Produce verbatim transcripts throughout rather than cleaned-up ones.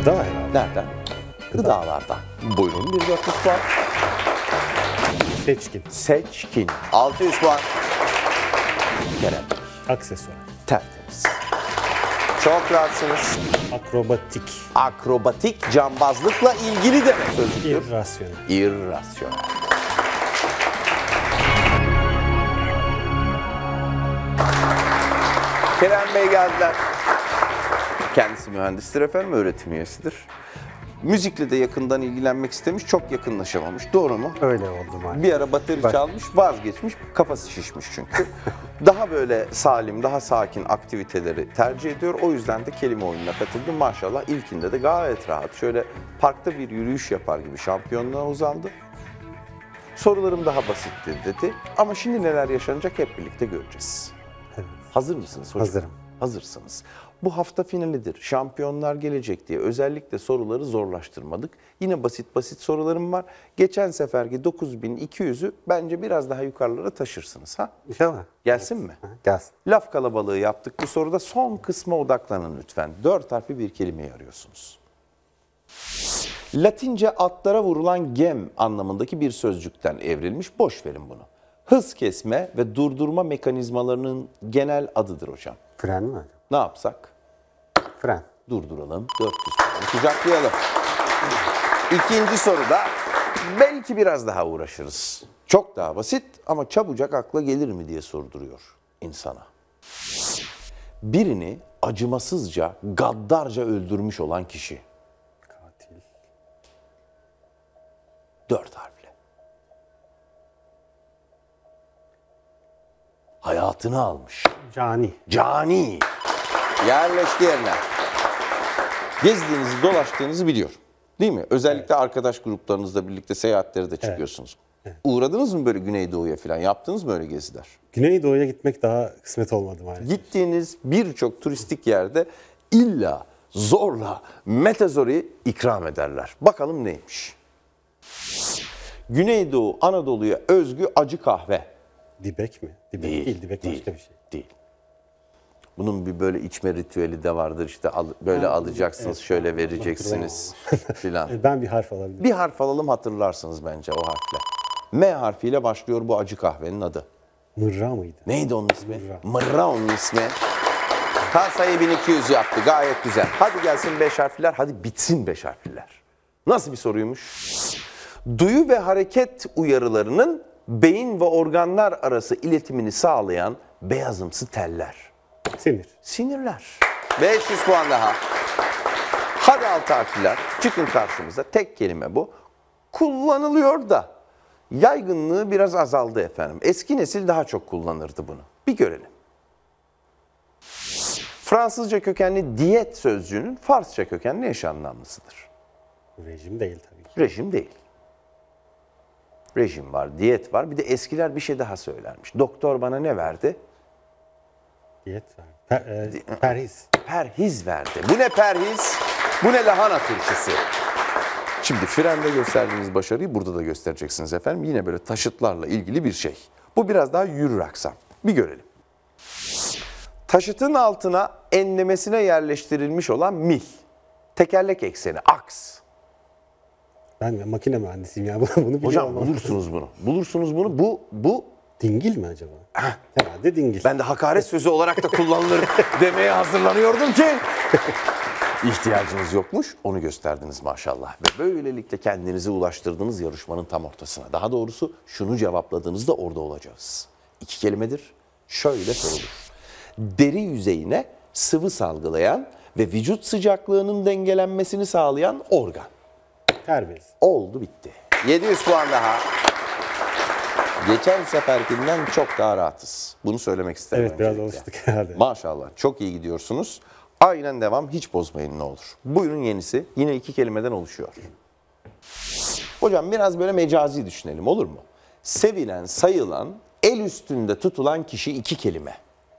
Gıda herhalde. Nereden? Gıdalardan. Buyurun bir dört yüz puan. Seçkin. Seçkin. altı yüz puan. Kerem. Aksesuar. Tertemiz. Çok rahatsınız. Akrobatik. Akrobatik cambazlıkla ilgili demek sözcüktür. İrrasyonel. İrrasyonel. Kerem Bey geldiler. Kendisi mühendistir efendim, öğretim üyesidir. Müzikle de yakından ilgilenmek istemiş, çok yakınlaşamamış. Doğru mu? Öyle oldu maalesef. Bir ara bateri çalmış, vazgeçmiş, kafası şişmiş çünkü. Daha böyle salim, daha sakin aktiviteleri tercih ediyor. O yüzden de kelime oyununa katıldı. Maşallah ilkinde de gayet rahat. Şöyle parkta bir yürüyüş yapar gibi şampiyonluğa uzandı. Sorularım daha basitti dedi. Ama şimdi neler yaşanacak hep birlikte göreceğiz. Evet. Hazır mısınız hocam? Hazırım. Hazırsınız. Bu hafta finalidir. Şampiyonlar gelecek diye özellikle soruları zorlaştırmadık. Yine basit basit sorularım var. Geçen seferki dokuz bin iki yüzü bence biraz daha yukarılara taşırsınız. Ha? İnşallah. Gelsin mi? Gelsin. Laf kalabalığı yaptık bu soruda. Son kısma odaklanın lütfen. Dört harfli bir kelimeyi arıyorsunuz. Latince atlara vurulan gem anlamındaki bir sözcükten evrilmiş. Boş verin bunu. Hız kesme ve durdurma mekanizmalarının genel adıdır hocam. Fren mi? Ne yapsak? Fren. Durduralım. dört yüz puanı kucaklayalım. İkinci soruda belki biraz daha uğraşırız. Çok daha basit ama çabucak akla gelir mi diye sorduruyor insana. Birini acımasızca, gaddarca öldürmüş olan kişi. Katil. Dört harfli. Hayatını almış. Cani. Cani. Yerleşti yerine. Gezdiğinizi, dolaştığınızı biliyorum. Değil mi? Özellikle evet. Arkadaş gruplarınızla birlikte seyahatlere de çıkıyorsunuz. Evet. Evet. Uğradınız mı böyle Güneydoğu'ya falan? Yaptınız mı öyle geziler? Güneydoğu'ya gitmek daha kısmet olmadı maalesef. Gittiğiniz birçok turistik yerde illa zorla metazori ikram ederler. Bakalım neymiş? Güneydoğu Anadolu'ya özgü acı kahve. Dibek mi? Dibek Değil, değil, dibek değil, başka bir şey. Değil. Bunun bir böyle içme ritüeli de vardır. İşte al, böyle ha, alacaksınız, evet, şöyle vereceksiniz filan. Ben bir harf alabilirim. Bir harf alalım, hatırlarsınız bence o harfle. M harfiyle başlıyor bu acı kahvenin adı. Mırra mıydı? Neydi onun ismi? Mırra. Mırra onun ismi. Kasayı bin iki yüz yaptı. Gayet güzel. Hadi gelsin beş harfler. Hadi bitsin beş harfler. Nasıl bir soruymuş? Duyu ve hareket uyarılarının beyin ve organlar arası iletimini sağlayan beyazımsı teller. Sinir. Sinirler. beş yüz puan daha. Hadi altı harfler. Çıkın karşımıza. Tek kelime bu. Kullanılıyor da yaygınlığı biraz azaldı efendim. Eski nesil daha çok kullanırdı bunu. Bir görelim. Fransızca kökenli diyet sözcüğünün Farsça kökenli eş anlamlısıdır. Rejim değil tabii ki. Rejim değil. Rejim var, diyet var. Bir de eskiler bir şey daha söylermiş. Doktor bana ne verdi? Diyet var. Per, e, perhiz. Perhiz verdi. Bu ne perhiz? Bu ne lahana turşusu? Şimdi frende gösterdiğiniz başarıyı burada da göstereceksiniz efendim. Yine böyle taşıtlarla ilgili bir şey. Bu biraz daha yürür aksam. Bir görelim. Taşıtın altına enlemesine yerleştirilmiş olan mil. Tekerlek ekseni, aks. Ben makine mühendisiyim ya. Bunu biliyorum. Hocam bulursunuz bunu. Bulursunuz bunu. Bu, bu. Dingil mi acaba? Heh. Herhalde dingil. Ben de hakaret sözü olarak da kullanılır demeye hazırlanıyordum ki. İhtiyacınız yokmuş, onu gösterdiniz maşallah. Ve böylelikle kendinizi ulaştırdığınız yarışmanın tam ortasına. Daha doğrusu şunu cevapladığınızda orada olacağız. İki kelimedir, şöyle sorulur. Deri yüzeyine sıvı salgılayan ve vücut sıcaklığının dengelenmesini sağlayan organ. Ter bezi. Oldu bitti. yedi yüz puan daha. Geçen seferkinden çok daha rahatız. Bunu söylemek isterim. Evet, biraz alıştık herhalde. Maşallah, çok iyi gidiyorsunuz. Aynen devam, hiç bozmayın ne olur. Buyurun yenisi. Yine iki kelimeden oluşuyor. Hocam biraz böyle mecazi düşünelim, olur mu? Sevilen, sayılan, el üstünde tutulan kişi iki kelime.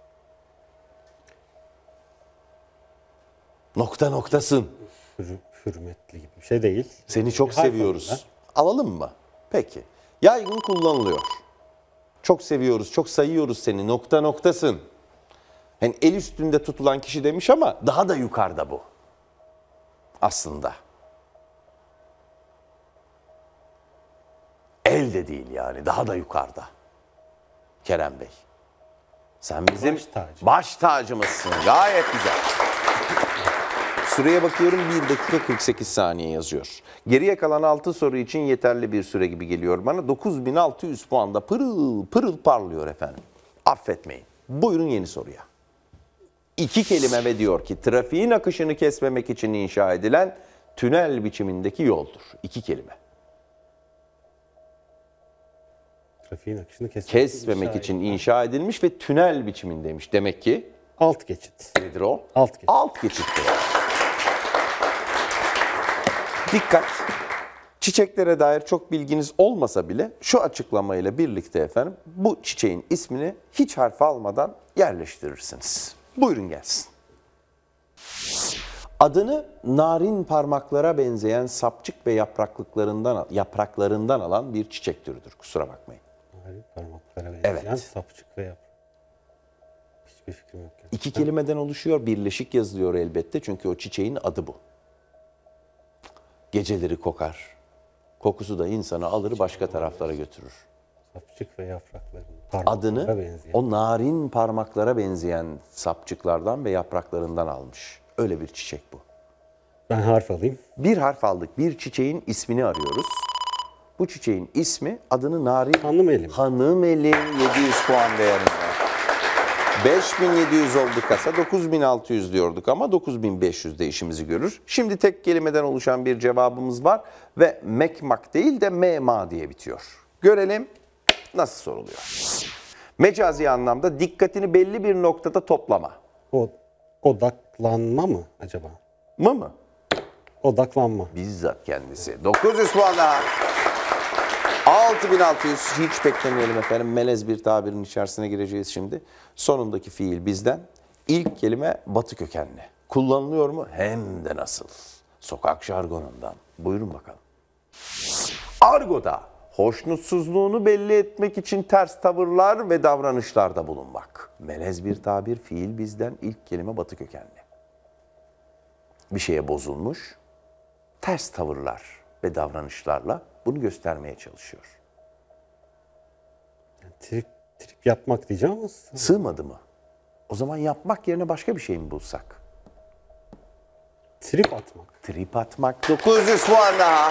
Nokta noktasın. Hür, hürmetli gibi bir şey değil. Seni çok Bir harf seviyoruz. alayım Alalım mı? Peki. Yaygın kullanılıyor. Çok seviyoruz, çok sayıyoruz seni. Nokta noktasın. Yani el üstünde tutulan kişi demiş ama daha da yukarıda bu. aslında. El de değil yani, daha da yukarıda. Kerem Bey. Sen bizim Baş tacı. baş tacımızsın. Gayet güzel. Süreye bakıyorum, bir dakika kırk sekiz saniye yazıyor. Geriye kalan altı soru için yeterli bir süre gibi geliyor bana. dokuz bin altı yüz puanda pırıl pırıl parlıyor efendim. Affetmeyin. Buyurun yeni soruya. İki kelime ve diyor ki trafiğin akışını kesmemek için inşa edilen tünel biçimindeki yoldur. İki kelime. Trafiğin akışını kesmek, Kesmemek için inşa edilmiş ve tünel biçimindeymiş. Demek ki alt geçit. nedir o? Alt geçit. Alt geçittir. Dikkat! Çiçeklere dair çok bilginiz olmasa bile şu açıklamayla birlikte efendim bu çiçeğin ismini hiç harf almadan yerleştirirsiniz. Buyurun gelsin. Adını narin parmaklara benzeyen sapçık ve yapraklıklarından yapraklarından alan bir çiçek türüdür. Kusura bakmayın. Narin parmaklara benzeyen Evet. sapçık ve yaprak. Hiçbir fikrim yok. Yani. İki kelimeden oluşuyor, birleşik yazılıyor elbette çünkü o çiçeğin adı bu. Geceleri kokar, kokusu da insanı alır başka taraflara götürür. Sapçık ve yaprakların parmaklara Adını benzeyen. o narin parmaklara benzeyen sapçıklardan ve yapraklarından almış. Öyle bir çiçek bu. Ben harf alayım. Bir harf aldık, bir çiçeğin ismini arıyoruz. Bu çiçeğin ismi adını narin... Hanımeli mi? Hanımeli yedi yüz puan değerinde. beş bin yedi yüz oldu kasa, dokuz bin altı yüz diyorduk ama dokuz bin beş yüz de işimizi görür. Şimdi tek kelimeden oluşan bir cevabımız var ve mekmak değil de mema diye bitiyor. Görelim nasıl soruluyor. Mecazi anlamda dikkatini belli bir noktada toplama. O odaklanma mı acaba? Mı mı? Odaklanma. Bizzat kendisi. dokuz yüz puan daha. altı bin altı yüz hiç beklemeyelim efendim. Melez bir tabirin içerisine gireceğiz şimdi. Sonundaki fiil bizden. İlk kelime batı kökenli. Kullanılıyor mu? Hem de nasıl. Sokak jargonundan. Buyurun bakalım. Argo'da hoşnutsuzluğunu belli etmek için ters tavırlar ve davranışlarda bulunmak. Melez bir tabir, fiil bizden, ilk kelime batı kökenli. Bir şeye bozulmuş, ters tavırlar ve davranışlarla bunu göstermeye çalışıyor. Yani trip, trip yapmak diyeceğim ama Sığmadı mı? O zaman yapmak yerine başka bir şey mi bulsak? trip atmak. Trip atmak. dokuz yüz puan daha.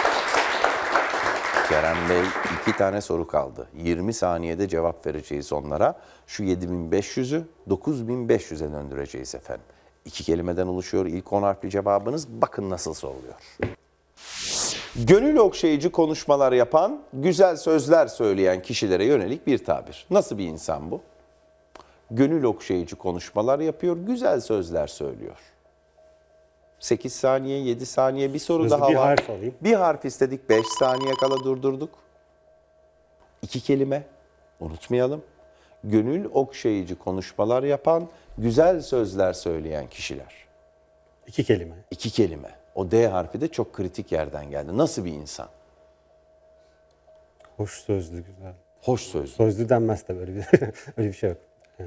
Kerem Bey iki tane soru kaldı. yirmi saniyede cevap vereceğiz onlara. Şu yedi bin beş yüzü dokuz bin beş yüze döndüreceğiz efendim. İki kelimeden oluşuyor ilk on harfli cevabınız. Bakın nasıl soruluyor. Gönül okşayıcı konuşmalar yapan, güzel sözler söyleyen kişilere yönelik bir tabir. Nasıl bir insan bu? Gönül okşayıcı konuşmalar yapıyor, güzel sözler söylüyor. sekiz saniye, yedi saniye bir soru Hızlı daha bir var. harf alayım. Bir harf istedik, beş saniye kala durdurduk. İki kelime, unutmayalım. Gönül okşayıcı konuşmalar yapan, güzel sözler söyleyen kişiler. İki kelime. İki kelime. O D harfi de çok kritik yerden geldi. Nasıl bir insan? Hoş sözlü, güzel. Hoş sözlü. Sözlü denmez de böyle bir, öyle bir şey yok. Ee,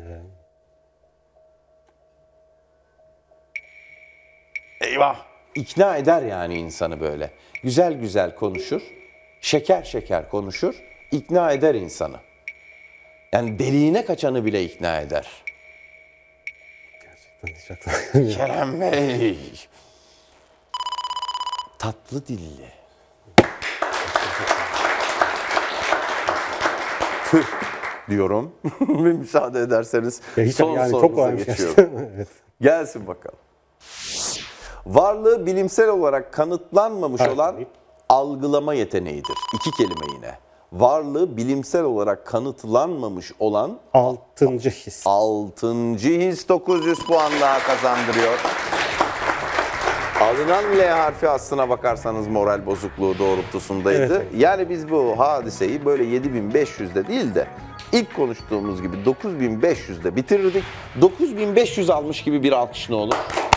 Eyvah! İkna eder yani insanı böyle. Güzel güzel konuşur, şeker şeker konuşur, ikna eder insanı. Yani deliğine kaçanı bile ikna eder. gerçekten hiç aklıma gelmiyor. Kerem Bey! Tatlı dilli. Tüh diyorum. Bir müsaade ederseniz Ya hiç, son yani çok sorumuza kolaymış geçiyorum. gerçekten. Evet. Gelsin bakalım. Varlığı bilimsel olarak kanıtlanmamış Harf olan alayım. algılama yeteneğidir. İki kelime yine. Varlığı bilimsel olarak kanıtlanmamış olan Altıncı his. altıncı his dokuz yüz puan daha kazandırıyor. Alınan L harfi aslına bakarsanız moral bozukluğu doğrultusundaydı. Evet, evet. Yani biz bu hadiseyi böyle yedi bin beş yüzde değil de ilk konuştuğumuz gibi dokuz bin beş yüzde bitirirdik. dokuz bin beş yüz almış gibi bir alkış ne olur?